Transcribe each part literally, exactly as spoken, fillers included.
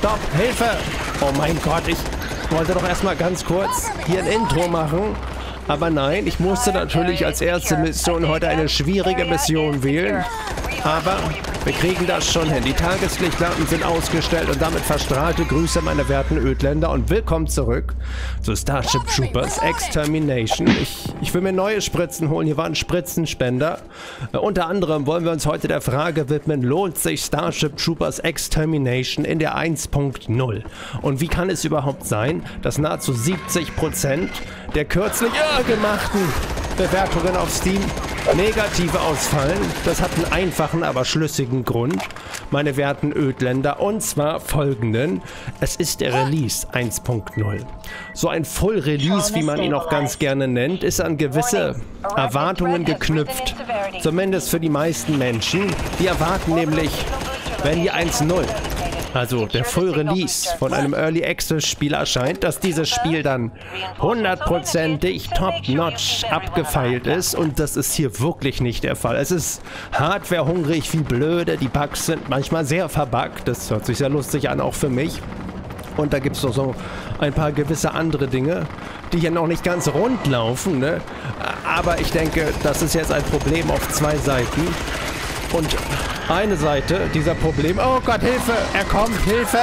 stopp, Hilfe! Oh mein Gott, ich wollte doch erstmal ganz kurz hier ein Intro machen. Aber nein, ich musste natürlich als erste Mission heute eine schwierige Mission wählen. Aber wir kriegen das schon hin. Die Tageslichtlampen sind ausgestellt und damit verstrahlte Grüße, meine werten Ödländer, und willkommen zurück zu Starship Troopers Extermination. Ich, ich will mir neue Spritzen holen. Hier war ein Spritzenspender. Äh, unter anderem wollen wir uns heute der Frage widmen, lohnt sich Starship Troopers Extermination in der eins Punkt null? Und wie kann es überhaupt sein, dass nahezu siebzig Prozent der kürzlich äh, gemachten Bewertungen auf Steam negative ausfallen? Das hat einen einfachen, aber schlüssigen Grund, meine werten Ödländer, und zwar folgenden: Es ist der Release eins Punkt null. So ein Full Release, wie man ihn auch ganz gerne nennt, ist an gewisse Erwartungen geknüpft. Zumindest für die meisten Menschen. Die erwarten nämlich, wenn die eins Punkt null, also der Full Release von einem Early Access Spiel erscheint, dass dieses Spiel dann hundertprozentig top-notch abgefeilt ist, und das ist hier wirklich nicht der Fall. Es ist hardwarehungrig wie blöde, die Bugs sind manchmal sehr verbuggt, das hört sich sehr lustig an, auch für mich. Und da gibt es noch so ein paar gewisse andere Dinge, die hier noch nicht ganz rund laufen, ne? Aber ich denke, das ist jetzt ein Problem auf zwei Seiten. Und eine Seite dieser Problem... Oh Gott, Hilfe! Er kommt! Hilfe!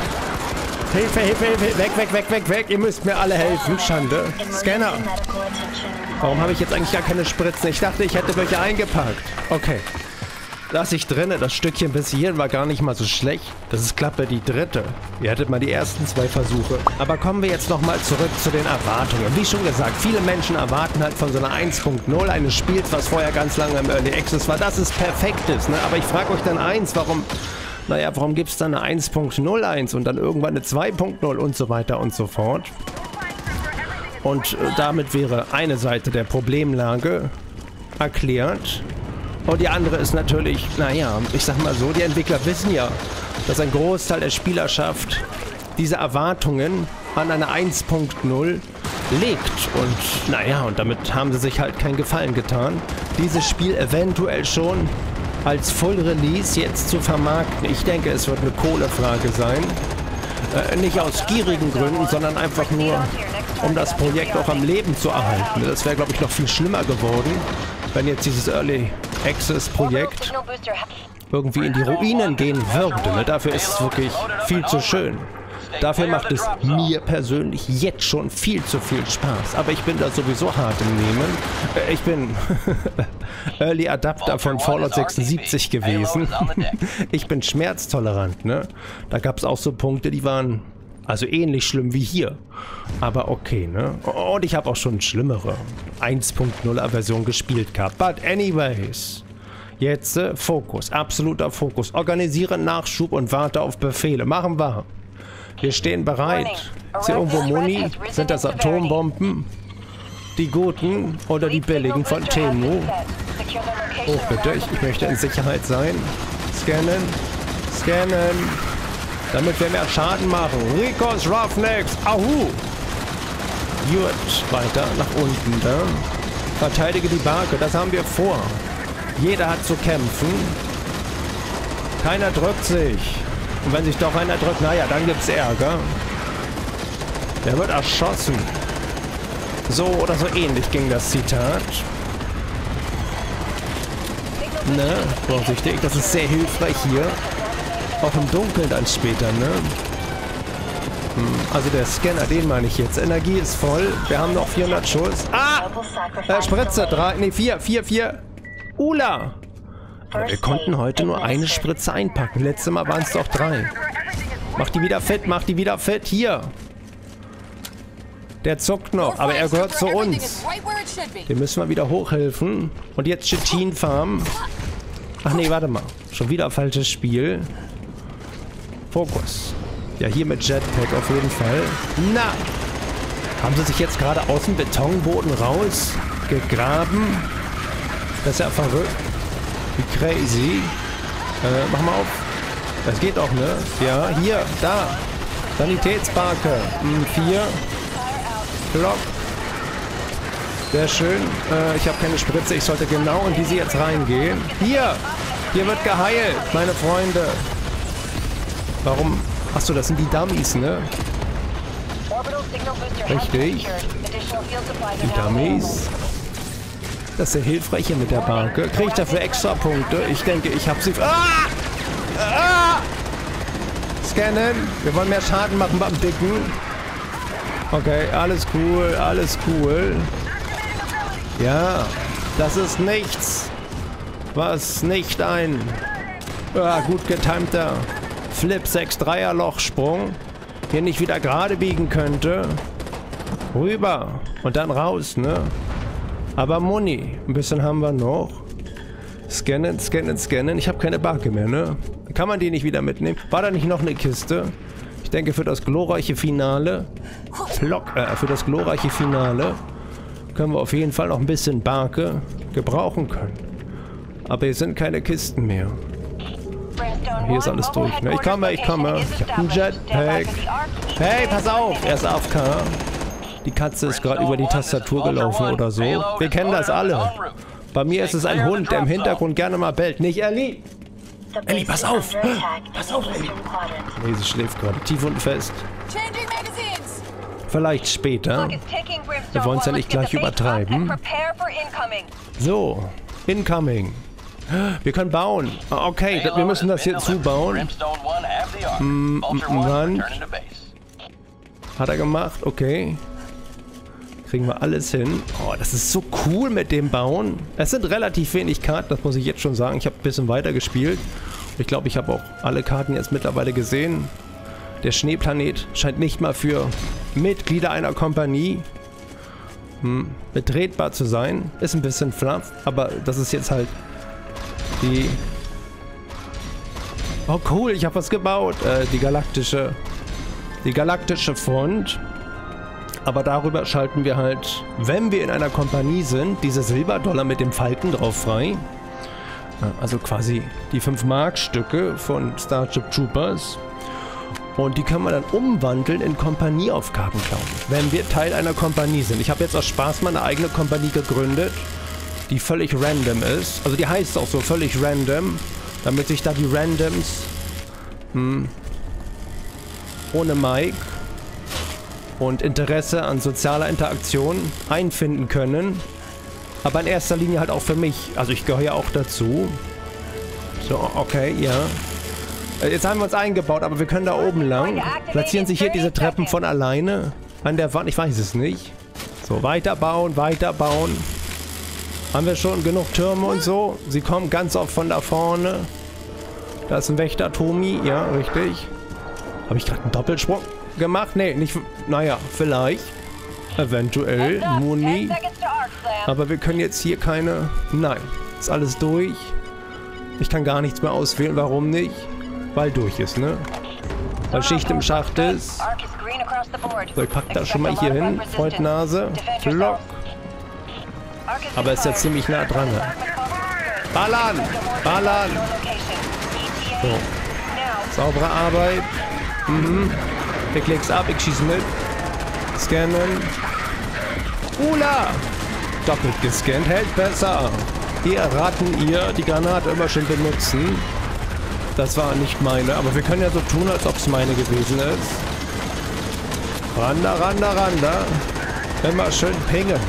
Hilfe, Hilfe, Hilfe! Weg, weg, weg, weg, weg! Ihr müsst mir alle helfen! Schande! Scanner! Warum habe ich jetzt eigentlich gar keine Spritzen? Ich dachte, ich hätte welche eingepackt. Okay. Lass ich drinne. Das Stückchen bis hierhin war gar nicht mal so schlecht. Das ist Klappe die dritte. Ihr hattet mal die ersten zwei Versuche. Aber kommen wir jetzt nochmal zurück zu den Erwartungen. Wie schon gesagt, viele Menschen erwarten halt von so einer eins Punkt null eines Spiels, was vorher ganz lange im Early Access war, dass es perfekt ist, ne? Aber ich frage euch dann eins, warum... Naja, warum gibt es dann eine eins Punkt null eins und dann irgendwann eine zwei Punkt null und so weiter und so fort? Und äh, damit wäre eine Seite der Problemlage erklärt. Und die andere ist natürlich, naja, ich sag mal so, die Entwickler wissen ja, dass ein Großteil der Spielerschaft diese Erwartungen an eine eins Punkt null legt. Und naja, und damit haben sie sich halt keinen Gefallen getan, dieses Spiel eventuell schon als Full Release jetzt zu vermarkten. Ich denke, es wird eine Kohlefrage sein. Äh, nicht aus gierigen Gründen, sondern einfach nur, um das Projekt auch am Leben zu erhalten. Das wäre, glaube ich, noch viel schlimmer geworden, wenn jetzt dieses Early Access Projekt irgendwie in die Ruinen gehen würde. Ne? Dafür ist es wirklich viel zu schön. Dafür macht es mir persönlich jetzt schon viel zu viel Spaß. Aber ich bin da sowieso hart im Nehmen. Äh, ich bin Early Adapter von Fallout sechsundsiebzig gewesen. Ich bin schmerztolerant, ne? Da gab es auch so Punkte, die waren also ähnlich schlimm wie hier. Aber okay, ne? Und ich habe auch schon schlimmere eins Punkt null Version gespielt gehabt. But anyways. Jetzt äh, Fokus. Absoluter Fokus. Organisiere Nachschub und warte auf Befehle. Machen wir. Wir stehen bereit. Ist hier irgendwo Muni? Sind das Atombomben? Die guten oder die billigen von Temu? Oh, bitte. Ich, ich möchte in Sicherheit sein. Scannen. Scannen. Damit wir mehr Schaden machen. Ricos Roughnecks. Ahu. Gut. Weiter nach unten. Da. Verteidige die Barke. Das haben wir vor. Jeder hat zu kämpfen. Keiner drückt sich. Und wenn sich doch einer drückt, naja, dann gibt's Ärger. Der wird erschossen. So oder so ähnlich ging das Zitat. Ne? Vorsichtig. Das ist sehr hilfreich hier. Auch im Dunkeln dann später, ne? Hm, also der Scanner, den meine ich jetzt. Energie ist voll. Wir haben noch vierhundert Schuss. Ah! Äh, Spritze. Drei, nee, vier, vier, vier. Ula! Aber wir konnten heute nur eine Spritze einpacken. Letztes Mal waren es doch drei. Mach die wieder fit, mach die wieder fit. Hier. Der zuckt noch, aber er gehört zu uns. Dem müssen wir wieder hochhelfen. Und jetzt Chitin Farm. Ach nee, warte mal. Schon wieder falsches Spiel. Fokus. Ja, hier mit Jetpack auf jeden Fall. Na! Haben sie sich jetzt gerade aus dem Betonboden rausgegraben? Das ist ja verrückt. Wie crazy. Äh, mach mal auf. Das geht auch, ne? Ja, hier, da. Sanitätsbarke. Hm, vier. Block. Sehr schön. Äh, ich habe keine Spritze. Ich sollte genau in diese jetzt reingehen. Hier. Hier wird geheilt, meine Freunde. Warum Achso, das sind die Dummies, ne? Richtig. Die Dummies. Das ist ja hilfreich hier mit der Barke. Kriege ich dafür extra Punkte? Ich denke, ich habe sie... Ah! Ah! Scannen. Wir wollen mehr Schaden machen beim Dicken. Okay, alles cool, alles cool. Ja, das ist nichts. Was nicht ein... Ah, gut getimter Flip sechs Dreier Lochsprung. Hier nicht wieder gerade biegen könnte. Rüber. Und dann raus, ne? Aber Muni. Ein bisschen haben wir noch. Scannen, scannen, scannen. Ich habe keine Barke mehr, ne? Kann man die nicht wieder mitnehmen? War da nicht noch eine Kiste? Ich denke, für das glorreiche Finale... Flock, äh, für das glorreiche Finale können wir auf jeden Fall noch ein bisschen Barke gebrauchen können. Aber hier sind keine Kisten mehr. Hier ist alles durch, ne? Ich komme, ich komme. Ich hab einen Jetpack. Hey, pass auf! Er ist A F K. Die Katze ist gerade über die Tastatur gelaufen oder so. Wir kennen das alle. Bei mir ist es ein Hund, der im Hintergrund gerne mal bellt. Nicht Ellie! Ellie, pass auf! Pass auf, Ellie! Nee, sie schläft gerade tief und fest. Vielleicht später. Wir wollen es ja nicht gleich übertreiben. So, incoming. Wir können bauen. Okay, wir müssen das hier zubauen. Hm, Wand. Hat er gemacht, okay. Kriegen wir alles hin. Oh, das ist so cool mit dem Bauen. Es sind relativ wenig Karten, das muss ich jetzt schon sagen. Ich habe ein bisschen weiter gespielt. Ich glaube, ich habe auch alle Karten jetzt mittlerweile gesehen. Der Schneeplanet scheint nicht mal für Mitglieder einer Kompanie hm, betretbar zu sein. Ist ein bisschen fluff, aber das ist jetzt halt die... Oh cool, ich habe was gebaut. Äh, die galaktische... Die galaktische Front. Aber darüber schalten wir halt, wenn wir in einer Kompanie sind, diese Silberdollar mit dem Falken drauf frei. Also quasi die fünf Mark Stücke von Starship Troopers. Und die können wir dann umwandeln in Kompanieaufgaben, glaube ich, wenn wir Teil einer Kompanie sind. Ich habe jetzt aus Spaß mal eine eigene Kompanie gegründet, die völlig random ist. Also die heißt auch so, völlig random, damit sich da die Randoms hm, ohne Mike und Interesse an sozialer Interaktion einfinden können. Aber in erster Linie halt auch für mich. Also ich gehöre ja auch dazu. So, okay, ja. Jetzt haben wir uns eingebaut, aber wir können da oben lang. Platzieren sich hier diese Treppen von alleine an der Wand? Ich weiß es nicht. So, weiterbauen, weiterbauen. Haben wir schon genug Türme und so? Sie kommen ganz oft von da vorne. Da ist ein Wächter, Tomi. Ja, richtig. Habe ich gerade einen Doppelsprung gemacht? Nee, nicht... Naja, vielleicht. Eventuell. Muni. Aber wir können jetzt hier keine... Nein. Ist alles durch. Ich kann gar nichts mehr auswählen. Warum nicht? Weil durch ist, ne? Weil Schicht im Schacht ist. So, ich pack das schon mal hier hin. Freudnase. Block. Aber ist ja ziemlich nah dran. Ne? Ballern! Ballern! So. Saubere Arbeit. Mhm. Ich leg's ab, ich schieße mit. Scannen. Ula! Doppelt gescannt, hält besser. Ihr Ratten, ihr die Granate immer schön benutzen. Das war nicht meine, aber wir können ja so tun, als ob es meine gewesen ist. Randa, randa, randa. Immer schön pingen.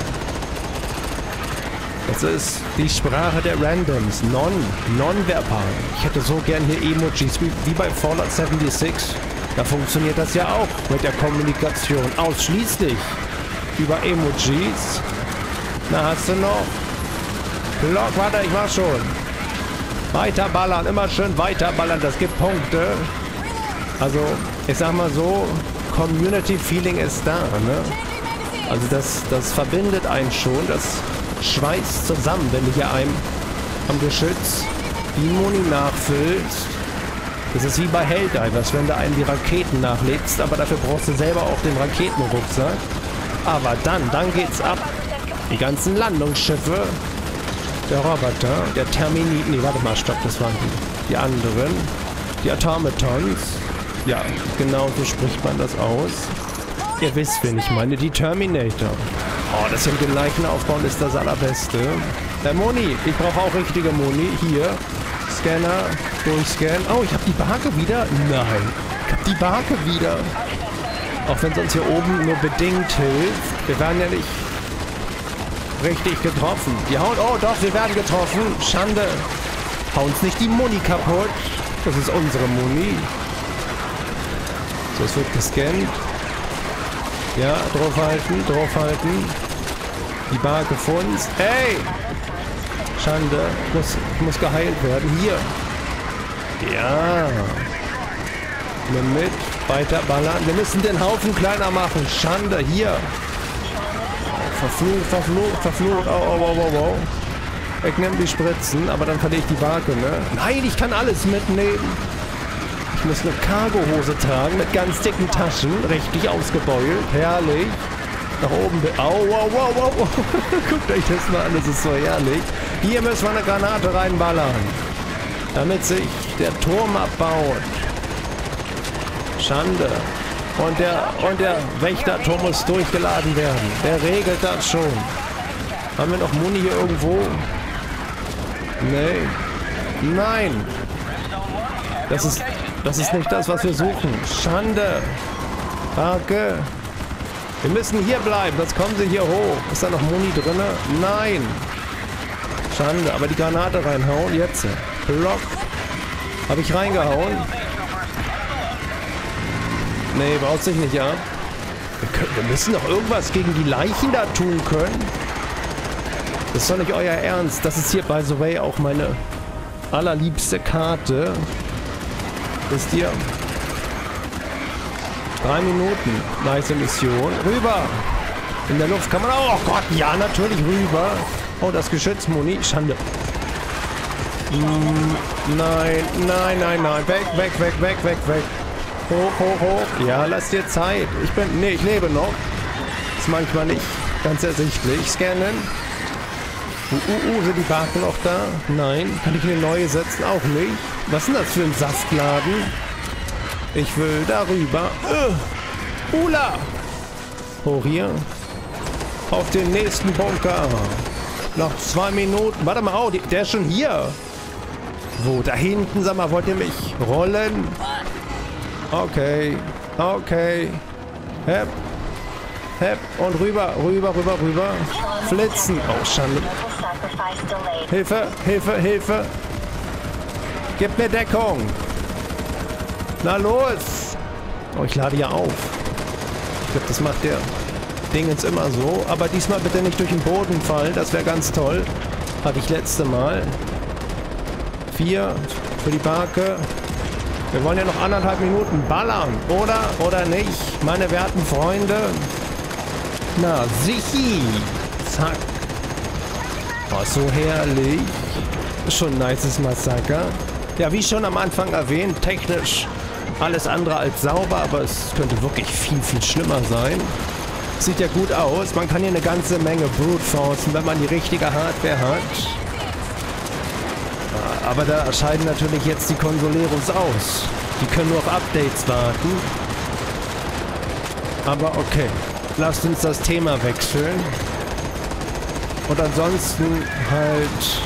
Das ist die Sprache der Randoms. Non, nonverbal. Ich hätte so gern hier Emojis, wie, wie bei Fallout sechsundsiebzig. Da funktioniert das ja auch mit der Kommunikation. Ausschließlich über Emojis. Na, hast du noch? Block, warte, ich mach schon. Weiter ballern, immer schön weiter ballern, das gibt Punkte. Also, ich sag mal so, Community-Feeling ist da, ne? Also das, das verbindet einen schon, das schweißt zusammen, wenn du hier einem am Geschütz die Muni nachfüllst. Das ist wie bei Helldivers, wenn du einem die Raketen nachlegst, aber dafür brauchst du selber auch den Raketenrucksack. Aber dann, dann geht's ab. Die ganzen Landungsschiffe, der Roboter, der Termini... Nee, warte mal, stopp, das waren die, die anderen. Die Automatons. Ja, genau so spricht man das aus. Ihr wisst, wen ich meine, die Terminator. Oh, das hier mit dem Leichen aufbauen ist das allerbeste. Der Moni, ich brauche auch richtige Moni. Hier, Scanner, durchscannen. Oh, ich habe die Barke wieder? Nein. die Barke wieder. Auch wenn es uns hier oben nur bedingt hilft. Wir werden ja nicht richtig getroffen. Die hauen... Oh doch, wir werden getroffen. Schande. Hau uns nicht die Muni kaputt. Das ist unsere Muni. So, es wird gescannt. Ja, draufhalten, draufhalten. Die Barke funzt. Ey! Schande. Ich muss, ich muss geheilt werden. Hier. Ja. Nimm mit. Weiter ballern. Wir müssen den Haufen kleiner machen. Schande. Hier. Verflucht, verflucht, verflucht. Oh, oh, oh, oh, oh. Ich nehme die Spritzen, aber dann verliere ich die Barke, ne? Nein, ich kann alles mitnehmen. Ich muss eine Cargohose tragen mit ganz dicken Taschen. Richtig ausgebeult. Herrlich. Nach oben. Au, wow, wow, wow, wow. Guckt euch das mal an, das ist so herrlich. Hier müssen wir eine Granate reinballern. Damit sich der Turm abbaut. Schande. Und der, und der Wächterturm muss durchgeladen werden. Der regelt das schon. Haben wir noch Muni hier irgendwo? Nee. Nein. Das ist, das ist nicht das, was wir suchen. Schande. Barke. Wir müssen hier bleiben, sonst kommen sie hier hoch. Ist da noch Muni drin? Nein. Schande, aber die Granate reinhauen. Jetzt. Block. Habe ich reingehauen? Nee, baut sich nicht ab. Wir, können, wir müssen doch irgendwas gegen die Leichen da tun können. Das ist doch nicht euer Ernst. Das ist hier, by the way, auch meine allerliebste Karte. Wisst ihr? Drei Minuten. Nice Mission. Rüber. In der Luft kann man auch... Oh Gott, ja, natürlich rüber. Oh, das Geschützmuni. Schande. Mm, nein, nein, nein, nein. Weg, weg, weg, weg, weg, weg. Hoch, hoch, hoch. Ja, lass dir Zeit. Ich bin... Nee, ich lebe noch. Ist manchmal nicht ganz ersichtlich. Scannen. Uh, uh, uh, sind die Barken noch da? Nein. Kann ich eine neue setzen? Auch nicht. Was ist denn das für ein Saftladen? Ich will darüber. Uh, Ula! Hoch hier. Auf den nächsten Bunker. Noch zwei Minuten. Warte mal, oh, die, der ist schon hier. Wo? Da hinten, sag mal, wollt ihr mich rollen? Okay. Okay. Hep. Hep. Und rüber, rüber, rüber, rüber. Flitzen. Oh, Schande. Hilfe, Hilfe, Hilfe. Gib mir Deckung. Na los. Oh, ich lade ja auf. Ich glaube, das macht der Dingens immer so. Aber diesmal bitte nicht durch den Boden fallen. Das wäre ganz toll. Hatte ich letzte Mal. Vier für die Barke. Wir wollen ja noch anderthalb Minuten ballern. Oder? Oder nicht? Meine werten Freunde. Na, sichi. Zack. Oh, so herrlich. Schon ein nices Massaker. Ja, wie schon am Anfang erwähnt, technisch alles andere als sauber, aber es könnte wirklich viel, viel schlimmer sein. Sieht ja gut aus. Man kann hier eine ganze Menge Brute forcen, wenn man die richtige Hardware hat. Aber da scheiden natürlich jetzt die Consoleros aus. Die können nur auf Updates warten. Aber okay. Lasst uns das Thema wechseln. Und ansonsten halt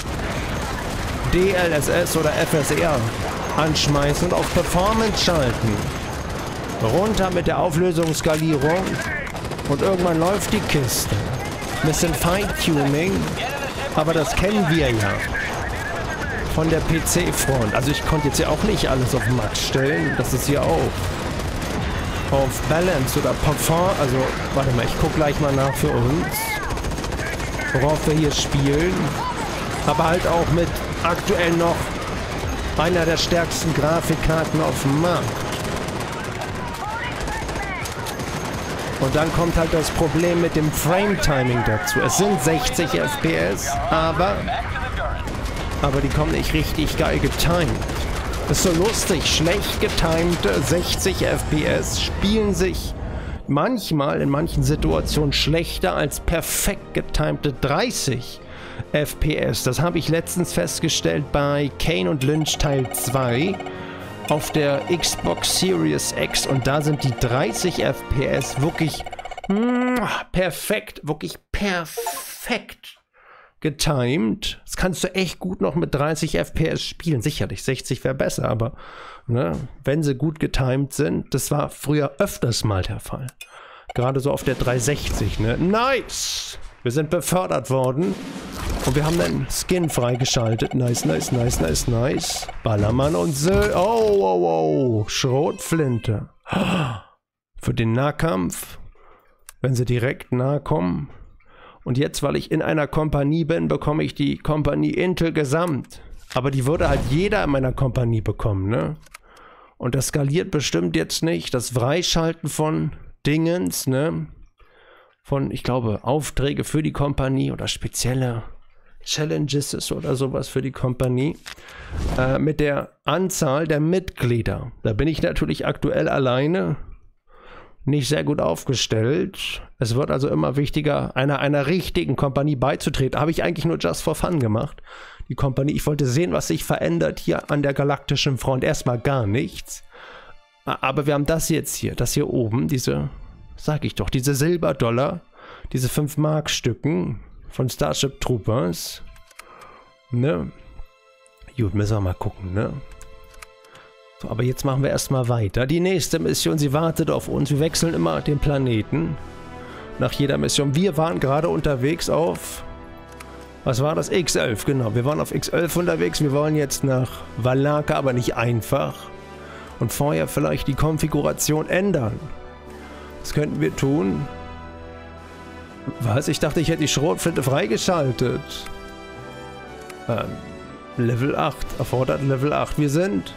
D L S S oder F S R anschmeißen und auf Performance schalten. Runter mit der Auflösungsskalierung. Und irgendwann läuft die Kiste. Ein bisschen Feintuning. Aber das kennen wir ja. Von der P C-Front. Also ich konnte jetzt ja auch nicht alles auf Max stellen. Das ist ja auch auf Balance oder Performance. Also, warte mal, ich gucke gleich mal nach für uns. Worauf wir hier spielen. Aber halt auch mit aktuell noch einer der stärksten Grafikkarten auf dem Markt. Und dann kommt halt das Problem mit dem Frame-Timing dazu. Es sind sechzig F P S, aber... Aber die kommen nicht richtig geil getimed. Das ist so lustig. Schlecht getimte sechzig F P S spielen sich manchmal in manchen Situationen schlechter als perfekt getimte dreißig F P S. Das habe ich letztens festgestellt bei Kane und Lynch Teil zwei auf der Xbox Series X. Und da sind die dreißig F P S wirklich perfekt, wirklich perfekt getimed. Das kannst du echt gut noch mit dreißig F P S spielen. Sicherlich, sechzig wäre besser, aber ne, wenn sie gut getimed sind, das war früher öfters mal der Fall. Gerade so auf der dreihundertsechzig, ne? Nice! Wir sind befördert worden. Und wir haben einen Skin freigeschaltet. Nice, nice, nice, nice, nice. Ballermann und Sö... Oh, oh, oh. Schrotflinte. Für den Nahkampf. Wenn sie direkt nahe kommen. Und jetzt, weil ich in einer Kompanie bin, bekomme ich die Kompanie Intel gesamt. Aber die würde halt jeder in meiner Kompanie bekommen, ne? Und das skaliert bestimmt jetzt nicht. Das Freischalten von Dingens, ne? Von, ich glaube, Aufträge für die Kompanie oder spezielle Challenges oder sowas für die Kompanie. Äh, mit der Anzahl der Mitglieder. Da bin ich natürlich aktuell alleine. Nicht sehr gut aufgestellt. Es wird also immer wichtiger, einer, einer richtigen Kompanie beizutreten. Habe ich eigentlich nur just for fun gemacht. Die Kompanie, ich wollte sehen, was sich verändert hier an der galaktischen Front. Erstmal gar nichts. Aber wir haben das jetzt hier, das hier oben, diese, sag ich doch, diese Silberdollar, diese fünf Mark Stücken von Starship Troopers. Ne? Gut, müssen wir mal gucken, ne? So, aber jetzt machen wir erstmal weiter. Die nächste Mission, sie wartet auf uns. Wir wechseln immer den Planeten nach jeder Mission. Wir waren gerade unterwegs auf, was war das? X elf, genau. Wir waren auf X elf unterwegs. Wir wollen jetzt nach Valaka, aber nicht einfach. Und vorher vielleicht die Konfiguration ändern. Das könnten wir tun. Was? Ich dachte, ich hätte die Schrotflinte freigeschaltet. Ähm, Level acht. Erfordert Level acht. Wir sind...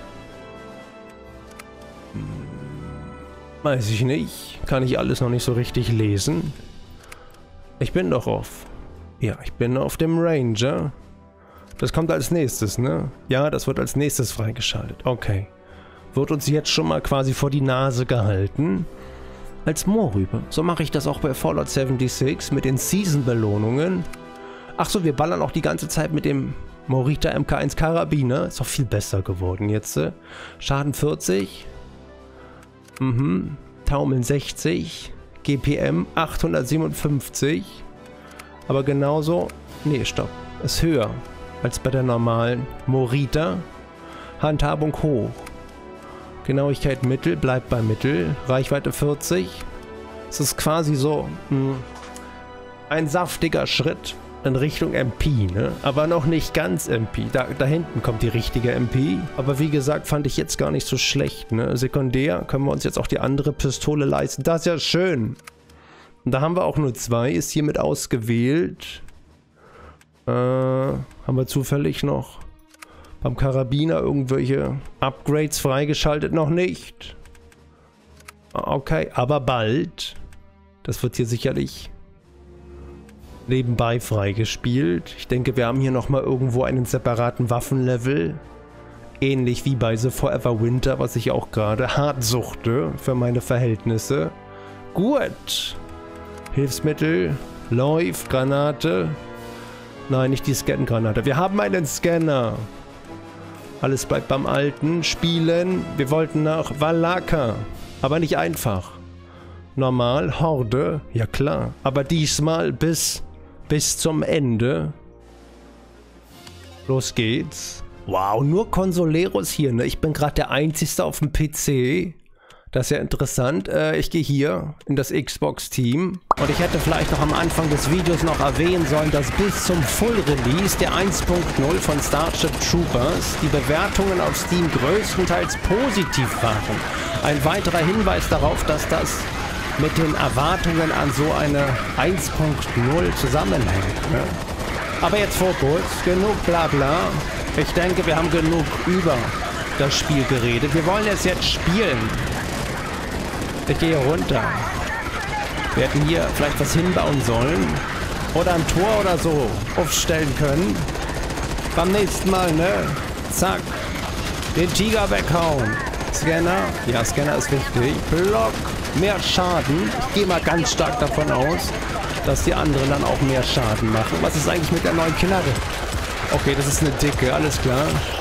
Hm, weiß ich nicht. Kann ich alles noch nicht so richtig lesen. Ich bin doch auf... Ja, ich bin auf dem Ranger. Das kommt als nächstes, ne? Ja, das wird als nächstes freigeschaltet. Okay. Wird uns jetzt schon mal quasi vor die Nase gehalten. Als Moorrübe. So mache ich das auch bei Fallout sechsundsiebzig mit den Season-Belohnungen. Achso, wir ballern auch die ganze Zeit mit dem Morita M K eins Karabiner. Ist doch viel besser geworden jetzt. Schaden vierzig. Mhm. Taumeln sechzig. G P M achthundertsiebenundfünfzig. Aber genauso... Nee, stopp. Ist höher als bei der normalen Morita. Handhabung hoch. Genauigkeit Mittel, bleibt bei Mittel. Reichweite vierzig. Es ist quasi so mh, ein saftiger Schritt in Richtung M P, ne? Aber noch nicht ganz M P. Da, da hinten kommt die richtige M P. Aber wie gesagt, fand ich jetzt gar nicht so schlecht, ne? Sekundär können wir uns jetzt auch die andere Pistole leisten. Das ist ja schön. Und da haben wir auch nur zwei. Ist hiermit ausgewählt. Äh, haben wir zufällig noch... Beim Karabiner irgendwelche Upgrades freigeschaltet? Noch nicht. Okay, aber bald. Das wird hier sicherlich nebenbei freigespielt. Ich denke, wir haben hier nochmal irgendwo einen separaten Waffenlevel. Ähnlich wie bei The Forever Winter, was ich auch gerade hart suchte für meine Verhältnisse. Gut. Hilfsmittel. Läuft. Granate. Nein, nicht die Scan-Granate. Wir haben einen Scanner. Alles bleibt beim Alten. Spielen. Wir wollten nach Valaka. Aber nicht einfach. Normal. Horde. Ja klar. Aber diesmal bis, bis zum Ende. Los geht's. Wow, nur Consoleros hier, ne? Ich bin gerade der Einzige auf dem P C. Das ist ja interessant. Äh, ich gehe hier in das Xbox-Team. Und ich hätte vielleicht noch am Anfang des Videos noch erwähnen sollen, dass bis zum Full-Release der eins Punkt null von Starship Troopers die Bewertungen auf Steam größtenteils positiv waren. Ein weiterer Hinweis darauf, dass das mit den Erwartungen an so eine eins Punkt null zusammenhängt. Ne? Aber jetzt Fokus. Genug Blabla. Ich denke, wir haben genug über das Spiel geredet. Wir wollen es jetzt spielen. Ich gehe runter. Wir hätten hier vielleicht was hinbauen sollen. Oder ein Tor oder so aufstellen können. Beim nächsten Mal, ne? Zack. Den Tiger weghauen. Scanner. Ja, Scanner ist wichtig. Block. Mehr Schaden. Ich gehe mal ganz stark davon aus, dass die anderen dann auch mehr Schaden machen. Was ist eigentlich mit der neuen Knarre? Okay, das ist eine dicke. Alles klar.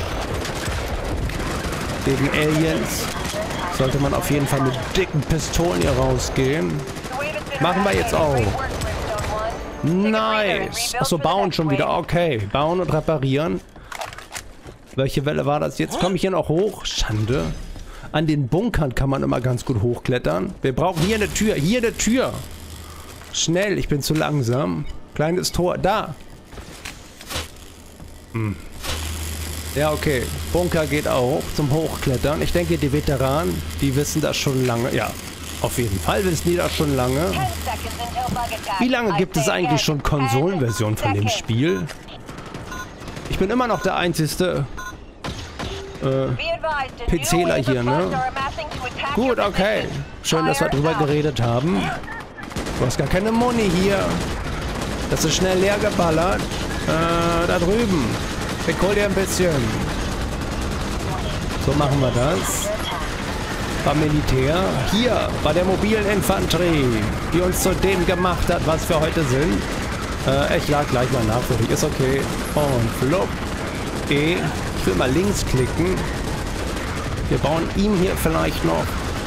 Gegen Aliens sollte man auf jeden Fall mit dicken Pistolen hier rausgehen. Machen wir jetzt auch. Nice. Achso, bauen schon wieder. Okay. Bauen und reparieren. Welche Welle war das jetzt? Komme ich hier noch hoch? Schande. An den Bunkern kann man immer ganz gut hochklettern. Wir brauchen hier eine Tür. Hier eine Tür. Schnell, ich bin zu langsam. Kleines Tor. Da. Hm. Ja, okay. Bunker geht auch zum Hochklettern. Ich denke, die Veteranen, die wissen das schon lange. Ja, auf jeden Fall wissen die das schon lange. Wie lange gibt es eigentlich schon Konsolenversionen von dem Spiel? Ich bin immer noch der einzigste äh, PCler hier, ne? Gut, okay. Schön, dass wir drüber geredet haben. Du hast gar keine Muni hier. Das ist schnell leer geballert. Äh, da drüben. Ich hol dir ein bisschen. So machen wir das. Beim Militär. Hier, bei der mobilen Infanterie, die uns zu dem gemacht hat, was wir heute sind. Äh, ich lade gleich mal nach für dich. Ist okay. Und flop. E. Ich will mal links klicken. Wir bauen ihm hier vielleicht noch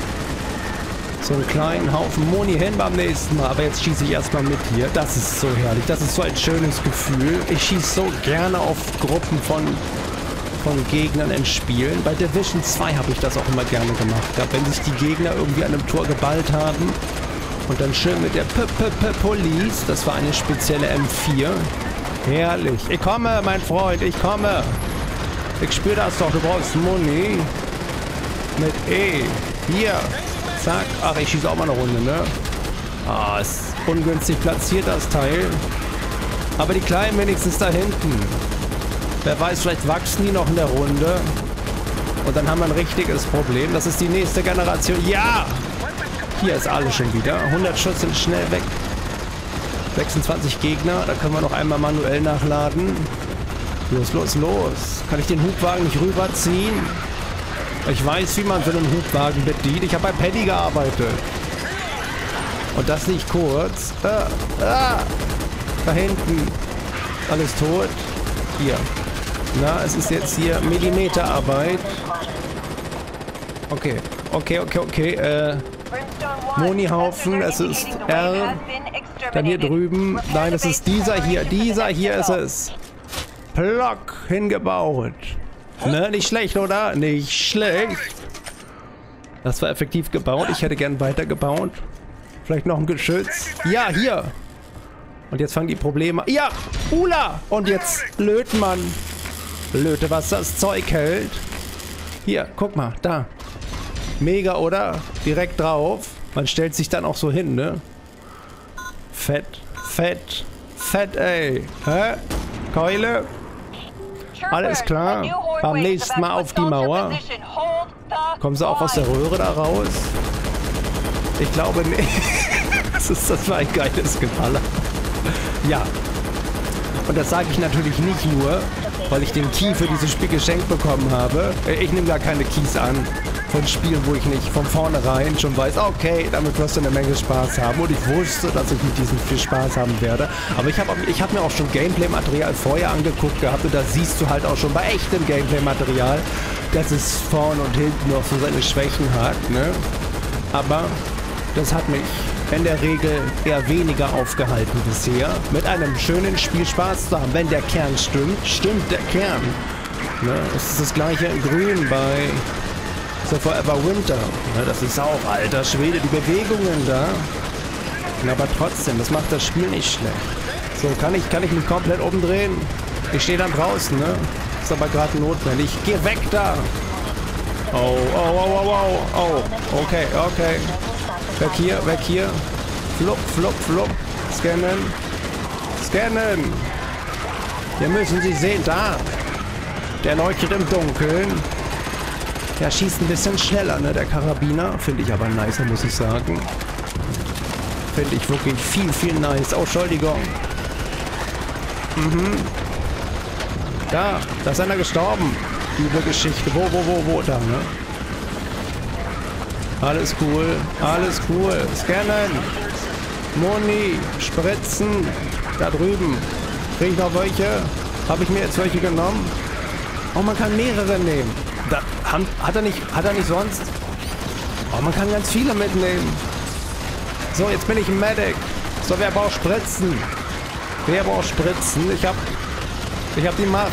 so einen kleinen Haufen Moni hin beim nächsten Mal. Aber jetzt schieße ich erstmal mit hier. Das ist so herrlich. Das ist so ein schönes Gefühl. Ich schieße so gerne auf Gruppen von, von Gegnern in Spielen. Bei Division zwei habe ich das auch immer gerne gemacht. Wenn sich die Gegner irgendwie an einem Tor geballt haben. Und dann schön mit der P-P-P-Police. Das war eine spezielle M vier. Herrlich. Ich komme, mein Freund. Ich komme. Ich spüre das doch. Du brauchst Moni. Mit E. Hier. Zack. Ach, ich schieße auch mal eine Runde, ne? Ah, ist ungünstig platziert, das Teil. Aber die Kleinen wenigstens da hinten. Wer weiß, vielleicht wachsen die noch in der Runde. Und dann haben wir ein richtiges Problem. Das ist die nächste Generation. Ja! Hier ist alles schon wieder. hundert Schuss sind schnell weg. sechsundzwanzig Gegner. Da können wir noch einmal manuell nachladen. Los, los, los. Kann ich den Hubwagen nicht rüberziehen? Ich weiß, wie man so einen Hubwagen bedient. Ich habe bei Paddy gearbeitet. Und das nicht kurz. Ah, ah, da hinten. Alles tot. Hier. Na, es ist jetzt hier Millimeterarbeit. Okay. Okay, okay, okay. Äh, Monihaufen. Es ist R. Dann hier drüben. Nein, es ist dieser hier. Dieser hier ist es. Plock. Hingebaut. Ne, nicht schlecht, oder? Nicht schlecht. Das war effektiv gebaut. Ich hätte gern weiter gebaut. Vielleicht noch ein Geschütz. Ja, hier. Und jetzt fangen die Probleme. Ja, Ula. Und jetzt löt man. Löte, was das Zeug hält. Hier, guck mal, da. Mega, oder? Direkt drauf. Man stellt sich dann auch so hin, ne? Fett, fett, fett, ey. Hä? Keule? Alles klar. Beim nächsten Mal auf die Mauer. Kommen sie auch aus der Röhre da raus? Ich glaube nicht. Das ist das war ein geiles Geballer. Ja. Und das sage ich natürlich nicht nur, weil ich den Key für dieses Spiel geschenkt bekommen habe. Ich nehme gar keine Keys an von Spielen, wo ich nicht von vornherein schon weiß, okay, damit wirst du eine Menge Spaß haben. Und ich wusste, dass ich mit diesem viel Spaß haben werde. Aber ich habe ich hab mir auch schon Gameplay-Material vorher angeguckt gehabt und da siehst du halt auch schon bei echtem Gameplay-Material, dass es vorne und hinten noch so seine Schwächen hat, ne? Aber das hat mich in der Regel eher weniger aufgehalten bisher, mit einem schönen Spiel Spaß zu haben. Wenn der Kern stimmt, stimmt der Kern. Ne? Das ist das gleiche in Grün bei So Forever Winter. Ne? Das ist auch, alter Schwede, die Bewegungen da. Aber trotzdem, das macht das Spiel nicht schlecht. So, kann ich, kann ich mich komplett umdrehen? Ich stehe dann draußen, ne? Ist aber gerade notwendig. Geh weg da! Oh, oh, oh, oh, oh, oh. Okay, okay. Weg hier, weg hier. Flupp, flupp, flupp. Scannen. Scannen. Wir müssen sie sehen. Da. Der leuchtet im Dunkeln. Der schießt ein bisschen schneller, ne? Der Karabiner. Finde ich aber nicer, muss ich sagen. Finde ich wirklich viel, viel nice. Oh, Entschuldigung. Mhm. Da. Da ist einer gestorben. Üble Geschichte. Wo, wo, wo, wo? Da, ne? Alles cool, alles cool. Scannen. Moni, Spritzen. Da drüben. Kriege ich noch welche? Habe ich mir jetzt welche genommen? Oh, man kann mehrere nehmen. Da, hat er nicht, hat er nicht sonst? Oh, man kann ganz viele mitnehmen. So, jetzt bin ich ein Medic. So, wer braucht Spritzen? Wer braucht Spritzen? Ich hab... Ich hab die Macht.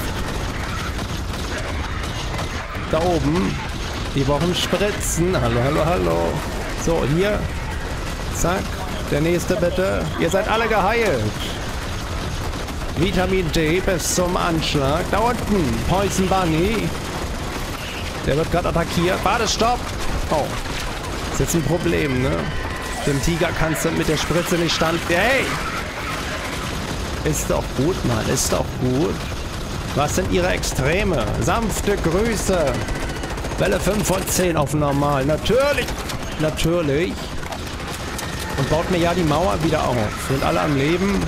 Da oben. Die brauchen Spritzen. Hallo, hallo, hallo. So, hier. Zack. Der nächste bitte. Ihr seid alle geheilt. Vitamin D bis zum Anschlag. Da unten. Poison Bunny. Der wird gerade attackiert. Warte, stopp. Oh. Das ist jetzt ein Problem, ne? Dem Tiger kannst du mit der Spritze nicht stand... Hey! Ist doch gut, Mann. Ist doch gut. Was sind ihre Extreme? Sanfte Grüße. Welle fünf von zehn auf normal. Natürlich. Natürlich. Und baut mir ja die Mauer wieder auf. Sind alle am Leben.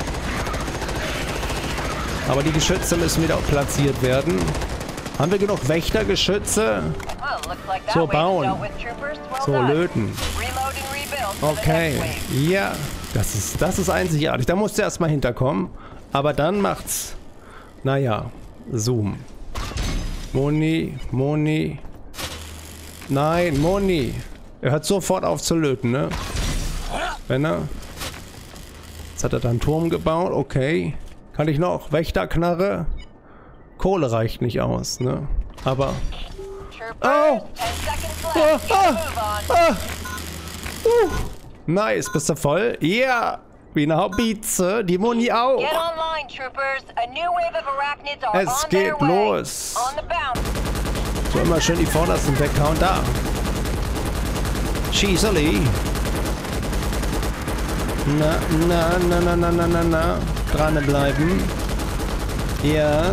Aber die Geschütze müssen wieder platziert werden. Haben wir genug Wächtergeschütze? So, bauen. So, löten. Okay. Ja. Das ist, das ist einzigartig. Da musst du erstmal hinterkommen. Aber dann macht's... Naja. Zoom. Moni. Moni. Nein, Moni. Er hört sofort auf zu löten, ne? Wenn er... Jetzt hat er da einen Turm gebaut. Okay. Kann ich noch? Wächterknarre? Kohle reicht nicht aus, ne? Aber... Oh! Ah, ah, ah. Uh. Nice, bist du voll? Ja! Yeah. Wie eine Haubitze, die Moni auch. Es geht los. So, immer schön die Vordersten weghauen. Da. Schießerli. Na, na, na, na, na, na, na, na. Dran bleiben. Ja.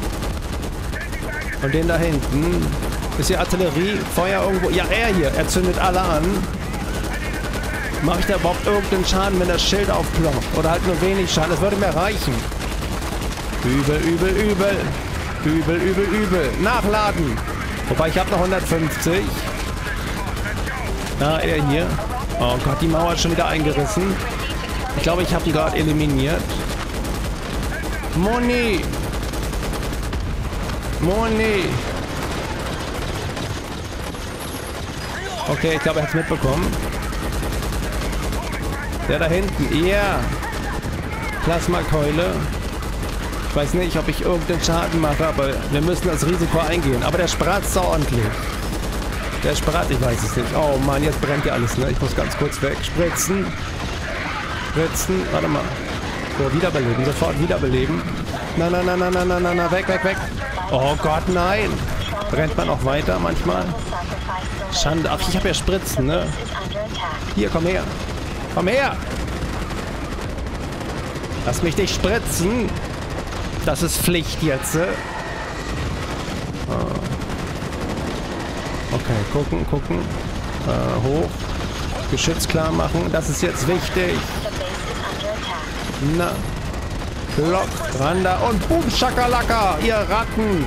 Und den da hinten. Ist hier Artillerie? Feuer irgendwo? Ja, er hier. Er zündet alle an. Mache ich da überhaupt irgendeinen Schaden, wenn das Schild aufploppt? Oder halt nur wenig Schaden? Das würde mir reichen. Übel, übel, übel. Übel, übel, übel. Nachladen. Wobei, ich habe noch hundertfünfzig. Ah, er hier. Oh Gott, die Mauer ist schon wieder eingerissen. Ich glaube, ich habe ihn gerade eliminiert. Moni. Moni. Okay, ich glaube, er hat es mitbekommen. Der da hinten. Ja. Yeah. Plasmakeule. Ich weiß nicht, ob ich irgendeinen Schaden mache, aber wir müssen das Risiko eingehen. Aber der spratzt ordentlich. Der spratzt, ich weiß es nicht. Oh Mann, jetzt brennt ja alles, ne? Ich muss ganz kurz weg. Spritzen. Spritzen. Warte mal. So, wiederbeleben. Sofort wiederbeleben. Na, na, na, na, na, na, na, na. Weg, weg, weg. Oh Gott, nein. Brennt man auch weiter manchmal? Schande. Ach, ich habe ja Spritzen, ne? Hier, komm her. Komm her! Lass mich nicht spritzen! Das ist Pflicht jetzt. Äh? Okay, gucken, gucken. Äh, hoch. Geschütz klar machen. Das ist jetzt wichtig. Na. Block, ran da und boom, Schakalaka, ihr Ratten!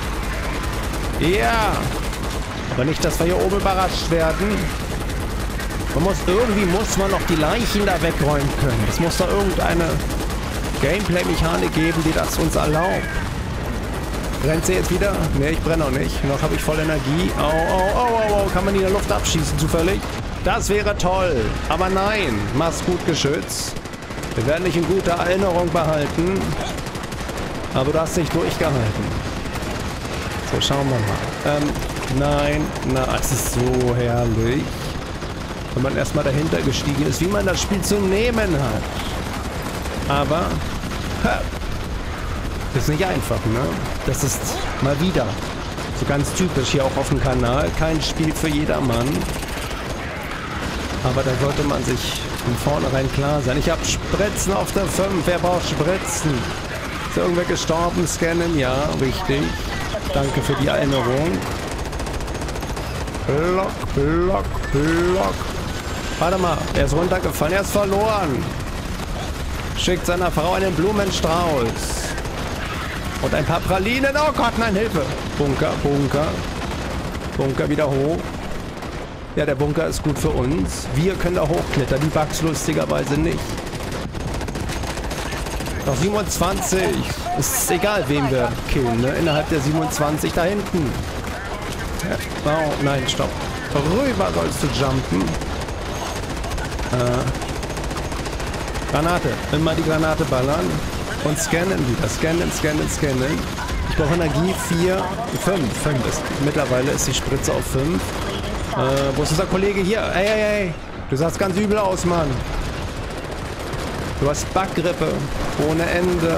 Ja! Aber nicht, dass wir hier oben überrascht werden. Man muss, irgendwie muss man noch die Leichen da wegräumen können. Es muss da irgendeine Gameplay-Mechanik geben, die das uns erlaubt. Brennt sie jetzt wieder? Ne, ich brenne noch nicht. Noch habe ich voll Energie. Au, au, au, au, au. Kann man die in der Luft abschießen zufällig? Das wäre toll. Aber nein. Mach's gut, Geschütz. Wir werden dich in guter Erinnerung behalten. Aber du hast nicht durchgehalten. So, schauen wir mal. Ähm, nein. Na, es ist so herrlich. Wenn man erstmal dahinter gestiegen ist, wie man das Spiel zu nehmen hat. Aber ha, ist nicht einfach, ne? Das ist mal wieder so ganz typisch hier auch auf dem Kanal. Kein Spiel für jedermann. Aber da sollte man sich von vornherein klar sein. Ich habe Spritzen auf der fünf. Wer braucht Spritzen? Ist irgendwer gestorben? Scannen? Ja, richtig. Danke für die Erinnerung. Block, Block, Block. Warte mal, er ist runtergefallen, er ist verloren. Schickt seiner Frau einen Blumenstrauß. Und ein paar Pralinen. Oh Gott, nein, Hilfe. Bunker, Bunker. Bunker wieder hoch. Ja, der Bunker ist gut für uns. Wir können da hochklettern, die Bugs lustigerweise nicht. Noch siebenundzwanzig. Ist egal, wen wir killen, ne? Innerhalb der siebenundzwanzig da hinten. Ja. Oh, nein, stopp. Rüber sollst du jumpen. Äh. Granate. Immer die Granate ballern. Und scannen wieder. Scannen, scannen, scannen. Ich brauche Energie vier, fünf. fünf ist. Mittlerweile ist die Spritze auf fünf. Äh, wo ist unser Kollege hier? Ey, ey, ey. Du sahst ganz übel aus, Mann. Du hast Backgrippe. Ohne Ende.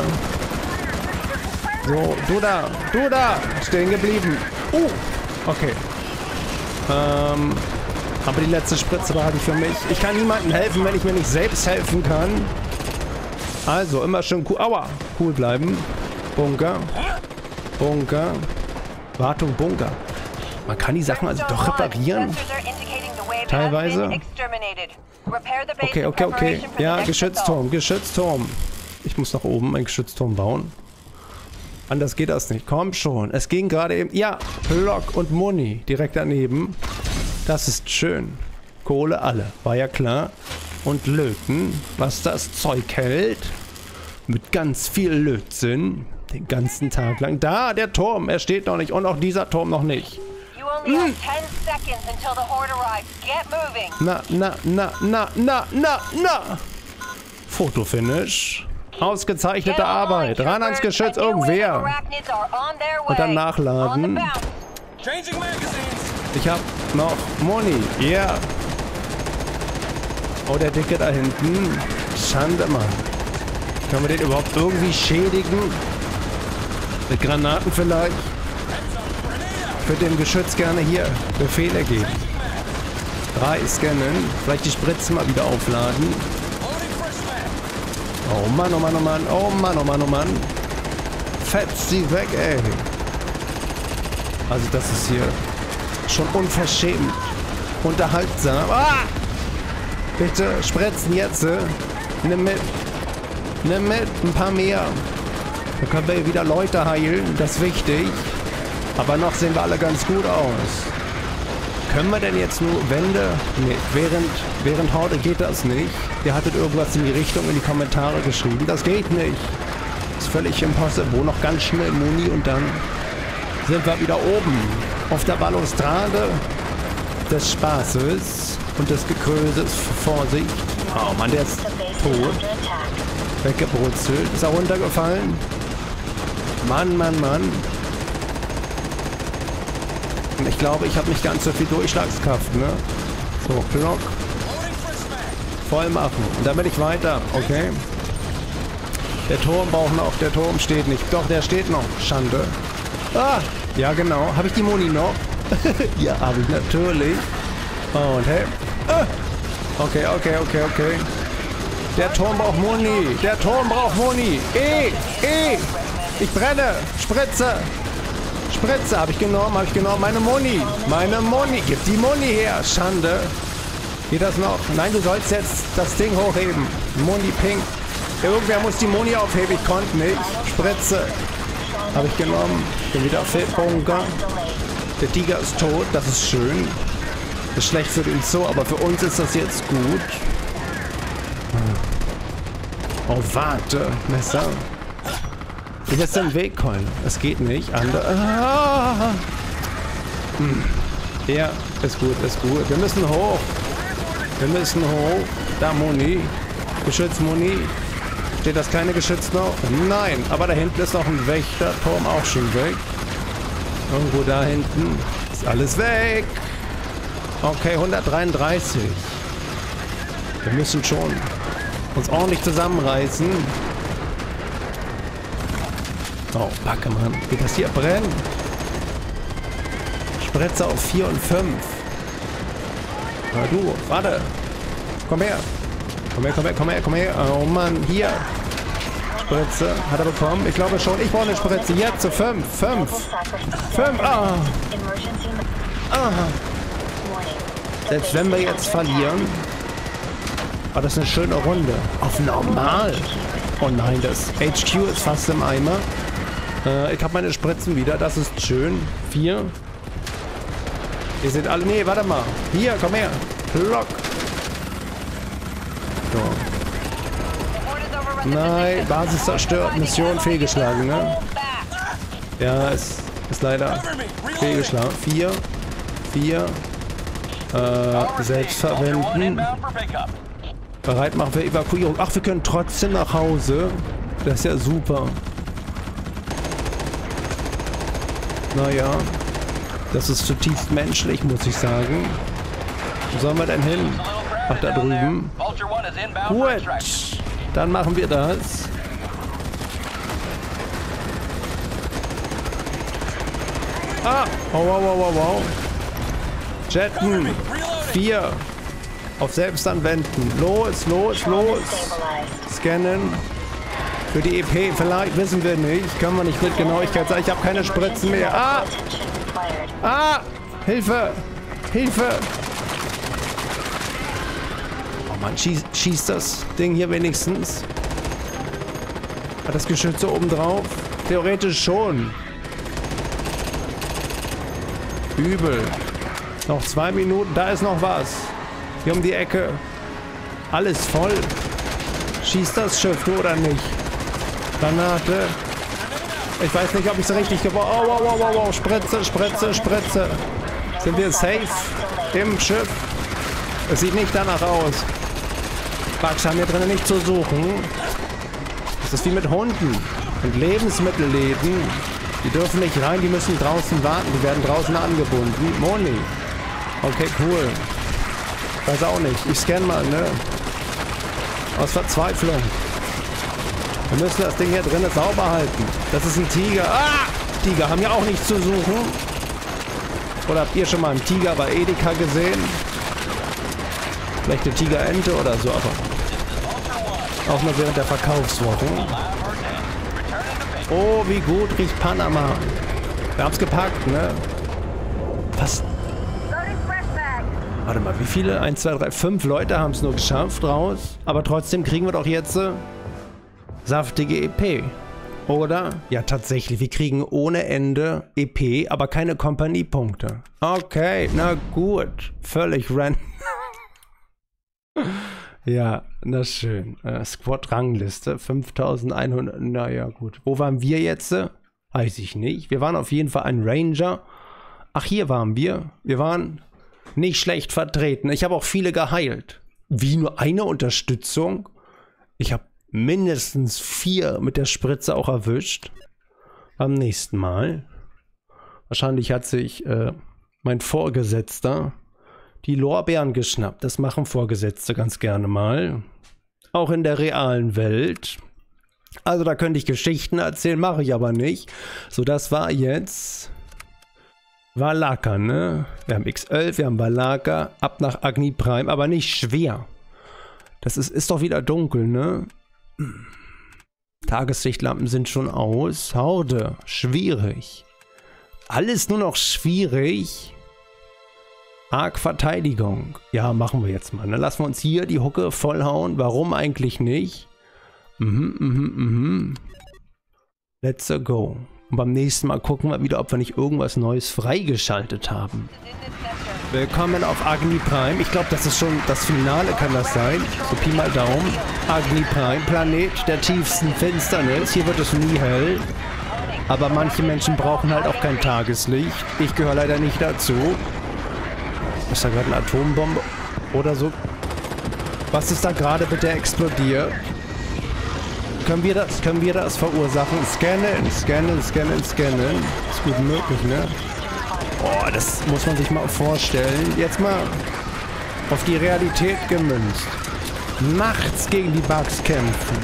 So, du da. Du da. Stehen geblieben. Uh. Okay. Ähm. Aber die letzte Spritze behalte ich für mich. Ich kann niemandem helfen, wenn ich mir nicht selbst helfen kann. Also, immer schön cool. Aua. Cool bleiben. Bunker. Bunker. Wartung, Bunker. Man kann die Sachen also doch reparieren. Teilweise. Okay, okay, okay. Ja, Geschützturm, Geschützturm. Ich muss nach oben einen Geschützturm bauen. Anders geht das nicht. Komm schon. Es ging gerade eben... Ja, Block und Muni direkt daneben. Das ist schön. Kohle alle. War ja klar. Und Löten, was das Zeug hält. Mit ganz viel Lötzinn. Den ganzen Tag lang. Da, der Turm. Er steht noch nicht. Und auch dieser Turm noch nicht. Hm. Na, na, na, na, na, na, na. Fotofinish. Ausgezeichnete Arbeit. Ran ans Geschütz, irgendwer. Und dann nachladen. Ich hab noch Moni. Ja. Yeah. Oh, der Dicke da hinten. Schande, Mann. Können wir den überhaupt irgendwie schädigen? Mit Granaten vielleicht? Ich würde dem Geschütz gerne hier Befehle geben. Drei scannen. Vielleicht die Spritzen mal wieder aufladen. Oh Mann, oh Mann, oh Mann. Oh Mann, oh Mann, oh Mann. Fetzt sie weg, ey. Also das ist hier schon unverschämt. Unterhaltsam. Ah! Bitte, spritzen jetzt. Nimm mit. Nimm mit. Ein paar mehr. Dann können wir wieder Leute heilen. Das ist wichtig. Aber noch sehen wir alle ganz gut aus. Können wir denn jetzt nur Wände? Nee, während, während Horde geht das nicht. Ihr hattet irgendwas in die Richtung in die Kommentare geschrieben. Das geht nicht. Das ist völlig impossible. Wo noch ganz schnell Muni und dann sind wir wieder oben. Auf der Balustrade des Spaßes und des Gekröses. Vorsicht. Oh Mann, der ist tot. Weggebrutzelt. Ist er runtergefallen? Mann, Mann, Mann. Ich glaube, ich habe nicht ganz so viel Durchschlagskraft, ne? So, Block. Voll machen. Und dann bin ich weiter, okay? Der Turm braucht noch. Der Turm steht nicht. Doch, der steht noch. Schande. Ah, ja genau. Habe ich die Moni noch? Ja, habe ich natürlich. Und hey. Ah. Okay, okay, okay, okay. Der Turm braucht Moni. Der Turm braucht Moni. E, E. Ich brenne. Spritze. Spritze habe ich genommen, habe ich genommen. Meine Moni. Meine Moni. Gib die Moni her. Schande. Geht das noch? Nein, du sollst jetzt das Ding hochheben. Moni pink. Irgendwer muss die Moni aufheben. Ich konnte nicht. Spritze. Habe ich genommen. Bin wieder fit. Bunker. Der Tiger ist tot. Das ist schön. Ist schlecht für den Zoo, aber für uns ist das jetzt gut. Oh, warte. Messer. Du bist im Weg, Colin. Es geht nicht. Andere. Ah. Hm. Ja, ist gut, ist gut. Wir müssen hoch. Wir müssen hoch. Da, Moni. Geschützmoni. Steht das kleine Geschütz noch? Nein, aber da hinten ist noch ein Wächterturm auch schon weg. Irgendwo da hinten ist alles weg. Okay, hundertdreiunddreißig. Wir müssen schon uns ordentlich zusammenreißen. Oh, Backe, Mann. Wie das hier brennt. Spritze auf vier und fünf. Na du, warte. Komm her. Komm her, komm her, komm her, komm her. Oh Mann, hier. Spritze. Hat er bekommen? Ich glaube schon. Ich brauche eine Spritze. Jetzt zu fünf. fünf. fünf. Ah. Ah. Selbst wenn wir jetzt verlieren, war das eine schöne Runde. Auf normal. Oh nein, das H Q ist fast im Eimer. Äh, ich habe meine Spritzen wieder. Das ist schön. Vier. Ihr seht alle... Nee, warte mal. Hier, komm her. Block. So. Nein, Basis zerstört. Mission fehlgeschlagen, ne? Ja, es ist leider fehlgeschlagen. Vier. Vier. Äh, selbst verwenden. Bereit machen für Evakuierung. Ach, wir können trotzdem nach Hause. Das ist ja super. Naja, das ist zutiefst menschlich, muss ich sagen. Wo sollen wir denn hin? Ach, da drüben. Gut, dann machen wir das. Ah, wow, wow, wow, wow, wow. Jetten. Vier. Auf Selbstanwenden. Los, los, los. Scannen. Für die E P, vielleicht, wissen wir nicht. Kann man nicht mit Genauigkeit sagen. Ich habe keine Spritzen mehr. Ah! Ah! Hilfe! Hilfe! Oh Mann, schießt, schießt das Ding hier wenigstens? Hat das Geschütze oben drauf? Theoretisch schon. Übel. Noch zwei Minuten. Da ist noch was. Hier um die Ecke. Alles voll. Schießt das Schiff, du oder nicht? Granate. Ich weiß nicht, ob ich es richtig gebaut habe. Oh, wow, wow, wow, wow. Spritze, Spritze, Spritze. Sind wir safe im Schiff? Es sieht nicht danach aus. Bugs haben hier drinnen nicht zu suchen. Das ist wie mit Hunden und Lebensmittelläden. Die dürfen nicht rein, die müssen draußen warten. Die werden draußen angebunden. Moni. Okay, cool. Weiß auch nicht. Ich scanne mal, ne? Aus Verzweiflung. Wir müssen das Ding hier drinnen sauber halten. Das ist ein Tiger. Ah! Tiger haben ja auch nichts zu suchen. Oder habt ihr schon mal einen Tiger bei Edeka gesehen? Vielleicht eine Tigerente oder so, aber auch nur während der Verkaufswochen. Oh, wie gut riecht Panama. Wir haben es gepackt, ne? Was? Warte mal, wie viele? eins, zwei, drei, fünf Leute haben es nur geschafft raus. Aber trotzdem kriegen wir doch jetzt äh, saftige E P. Oder? Ja, tatsächlich. Wir kriegen ohne Ende E P, aber keine Kompaniepunkte. Okay, na gut. Völlig random. Ja, na schön. Äh, Squad-Rangliste. fünftausendeinhundert. Naja, gut. Wo waren wir jetzt? Weiß ich nicht. Wir waren auf jeden Fall ein Ranger. Ach, hier waren wir. Wir waren nicht schlecht vertreten. Ich habe auch viele geheilt. Wie, nur eine Unterstützung? Ich habe mindestens vier mit der Spritze auch erwischt. Am nächsten Mal. Wahrscheinlich hat sich äh, mein Vorgesetzter die Lorbeeren geschnappt. Das machen Vorgesetzte ganz gerne mal. Auch in der realen Welt. Also da könnte ich Geschichten erzählen, mache ich aber nicht. So, das war jetzt Valaka, ne? Wir haben X elf, wir haben Valaka, ab nach Agni Prime, aber nicht schwer. Das ist, ist doch wieder dunkel, ne? Tageslichtlampen sind schon aus. Horde, schwierig. Alles nur noch schwierig. Arg Verteidigung. Ja, machen wir jetzt mal. Dann lassen wir uns hier die Hucke vollhauen. Warum eigentlich nicht? Mhm, mhm, mhm. Let's go. Und beim nächsten Mal gucken wir wieder, ob wir nicht irgendwas Neues freigeschaltet haben. Willkommen auf Agni Prime. Ich glaube, das ist schon das Finale, kann das sein? So Pi mal Daumen. Agni Prime, Planet der tiefsten Finsternis. Hier wird es nie hell. Aber manche Menschen brauchen halt auch kein Tageslicht. Ich gehöre leider nicht dazu. Ist da gerade eine Atombombe oder so? Was ist da gerade bitte explodiert? Können wir das, können wir das verursachen? Scannen, scannen, scannen, scannen. Ist gut möglich, ne? Boah, das muss man sich mal vorstellen. Jetzt mal auf die Realität gemünzt. Nachts gegen die Bugs kämpfen.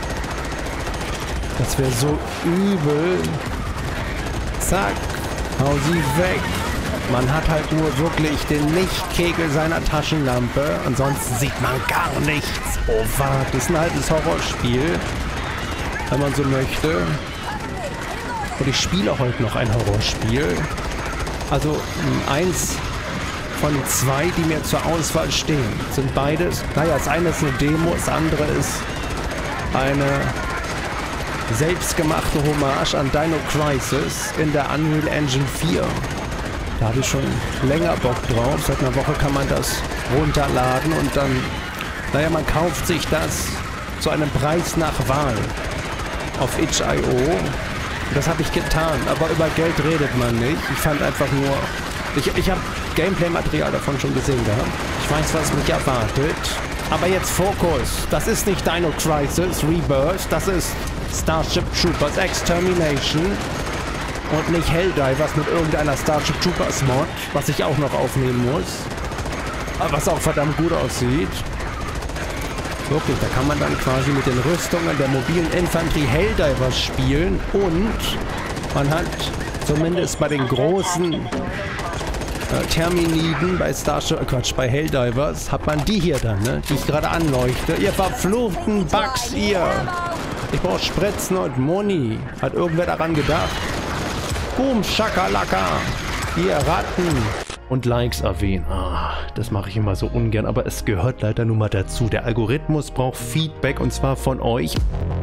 Das wäre so übel. Zack, hau sie weg. Man hat halt nur wirklich den Lichtkegel seiner Taschenlampe. Ansonsten sieht man gar nichts. Oh, warte, das ist ein altes Horrorspiel. Wenn man so möchte. Und ich spiele heute noch ein Horrorspiel. Also eins von zwei, die mir zur Auswahl stehen. Sind beides. Naja, das eine ist eine Demo, das andere ist eine selbstgemachte Hommage an Dino Crisis in der Unreal Engine vier. Da habe ich schon länger Bock drauf. Seit einer Woche kann man das runterladen und dann, naja, man kauft sich das zu einem Preis nach Wahl auf itch punkt i o. Das habe ich getan, aber über Geld redet man nicht. Ich fand einfach nur, ich, ich habe Gameplay-Material davon schon gesehen gehabt. Ich weiß, was mich erwartet. Aber jetzt Fokus. Das ist nicht Dino Crisis Rebirth, das ist Starship Troopers Extermination und nicht Helldivers mit irgendeiner Starship Troopers Mod, was ich auch noch aufnehmen muss. Aber was auch verdammt gut aussieht. Wirklich, da kann man dann quasi mit den Rüstungen der mobilen Infanterie Helldivers spielen und man hat zumindest bei den großen äh, Terminiden bei Starship, äh, Quatsch, bei Helldivers hat man die hier dann, ne, die ich gerade anleuchte. Ihr verfluchten Bugs, ihr! Ich brauche Spritzen und Muni. Hat irgendwer daran gedacht? Boom, Schakalaka! Ihr Ratten! Und Likes erwähnen. Ah, das mache ich immer so ungern, aber es gehört leider nun mal dazu. Der Algorithmus braucht Feedback und zwar von euch.